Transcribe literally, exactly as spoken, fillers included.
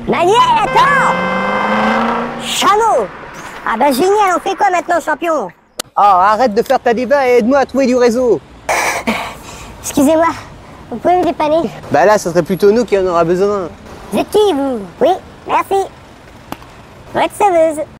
Manuel, attends! Chameau! Ah bah génial, on fait quoi maintenant, champion? Oh, arrête de faire ta diva et aide-moi à trouver du réseau. Excusez-moi, vous pouvez me dépanner? Bah là, ce serait plutôt nous qui en aura besoin. Vous êtes qui, vous? Oui, merci. Vous êtes sauveuse.